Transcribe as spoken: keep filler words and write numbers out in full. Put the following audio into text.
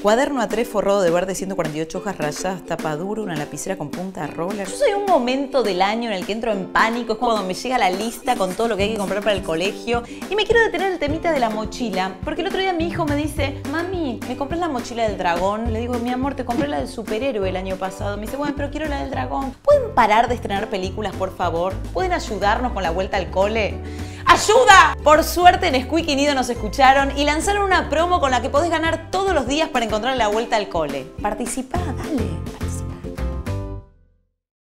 Cuaderno A tres forrado de verde, ciento cuarenta y ocho hojas rayadas, tapa dura, una lapicera con punta roller. Yo soy un momento del año en el que entro en pánico, es como cuando me llega la lista con todo lo que hay que comprar para el colegio. Y me quiero detener el temita de la mochila, porque el otro día mi hijo me dice, mami, ¿me compré la mochila del dragón? Le digo, mi amor, te compré la del superhéroe el año pasado. Me dice, bueno, pero quiero la del dragón. ¿Pueden parar de estrenar películas, por favor? ¿Pueden ayudarnos con la vuelta al cole? ¡Ayuda! Por suerte en Squeaky y Nido nos escucharon y lanzaron una promo con la que podés ganar todos los días para encontrar la vuelta al cole. Participá, dale.